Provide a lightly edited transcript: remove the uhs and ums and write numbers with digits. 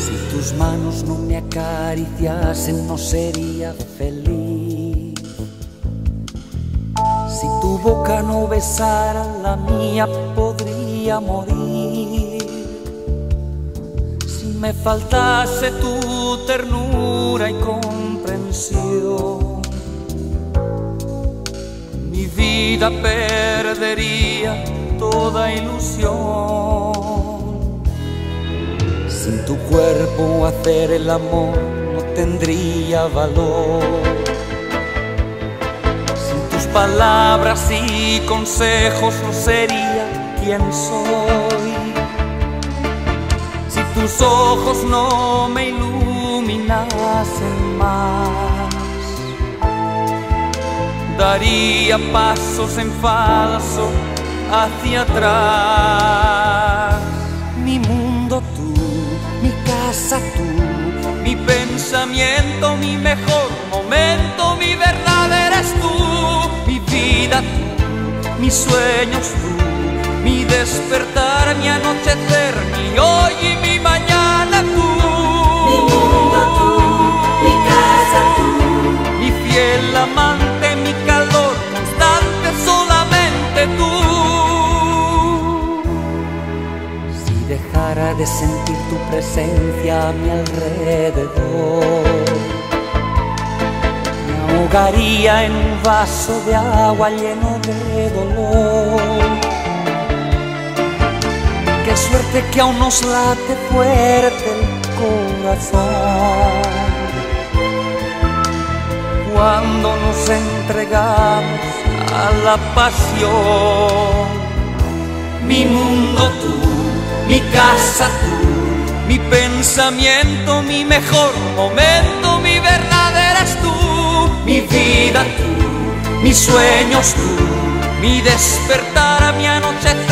Si tus manos no me acariciasen, no sería feliz. Si tu boca no besara la mía, podría morir. Si me faltase tu ternura y comprensión, mi vida perdería toda ilusión. Sin tu cuerpo hacer el amor no tendría valor. Sin tus palabras y consejos no sería quien soy. Si tus ojos no me iluminasen más, daría pasos en falso hacia atrás. Mi mundo tú, mi casa tú, mi pensamiento, mi mejor momento, mi verdad eres tú, mi vida tú, mis sueños tú, mi despertar, mi anochecer, mi hoy y mi mañana tú. Mi mundo tú, mi casa tú, mi fiel amante, mi calor constante, solamente tú. Si dejara de sentir tu presencia a mi alrededor, me ahogaría en un vaso de agua lleno de dolor. Qué suerte que aún nos late fuerte el corazón cuando nos entregamos a la pasión. Mi mundo tú, mi casa tú, mi pensamiento, mi mejor momento, mi verdad eres tú, mi vida tú, mis sueños tú, mi despertar, mi anochecer,